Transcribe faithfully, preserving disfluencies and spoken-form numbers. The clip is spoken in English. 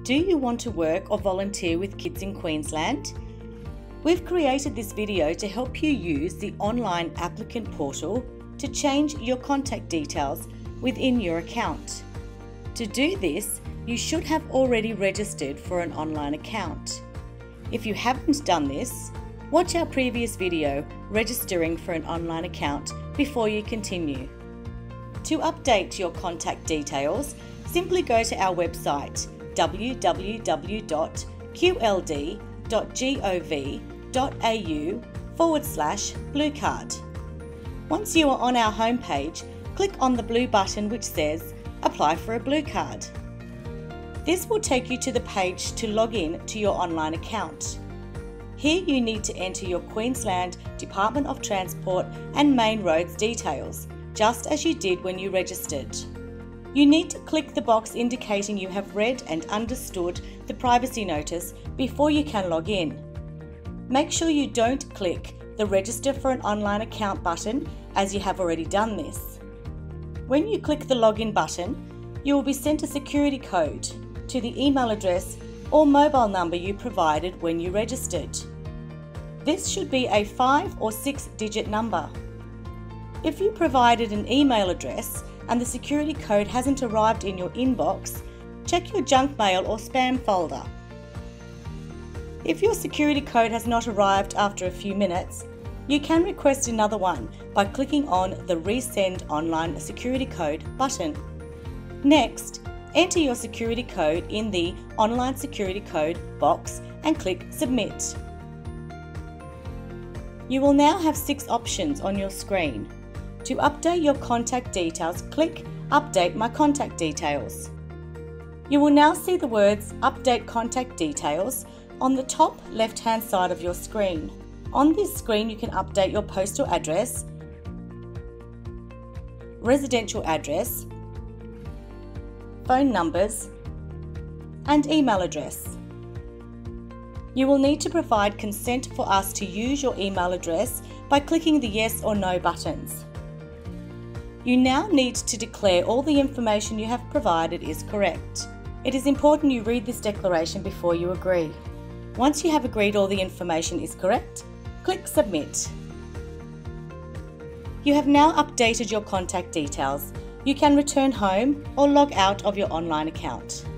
Do you want to work or volunteer with kids in Queensland? We've created this video to help you use the online applicant portal to change your contact details within your account. To do this, you should have already registered for an online account. If you haven't done this, watch our previous video registering for an online account before you continue. To update your contact details, simply go to our website w w w dot q l d dot gov dot a u forward slash blue card. Once you are on our homepage, click on the blue button which says Apply for a Blue Card. This will take you to the page to log in to your online account. Here you need to enter your Queensland Department of Transport and Main Roads details, just as you did when you registered. You need to click the box indicating you have read and understood the privacy notice before you can log in. Make sure you don't click the Register for an Online Account button, as you have already done this. When you click the Login button, you will be sent a security code to the email address or mobile number you provided when you registered. This should be a five or six digit number. If you provided an email address and the security code hasn't arrived in your inbox, check your junk mail or spam folder. If your security code has not arrived after a few minutes, you can request another one by clicking on the Resend Online Security Code button. Next, enter your security code in the Online Security Code box and click Submit. You will now have six options on your screen. To update your contact details, click Update My Contact Details. You will now see the words Update Contact Details on the top left-hand side of your screen. On this screen, you can update your postal address, residential address, phone numbers, and email address. You will need to provide consent for us to use your email address by clicking the yes or no buttons. You now need to declare all the information you have provided is correct. It is important you read this declaration before you agree. Once you have agreed all the information is correct, click Submit. You have now updated your contact details. You can return home or log out of your online account.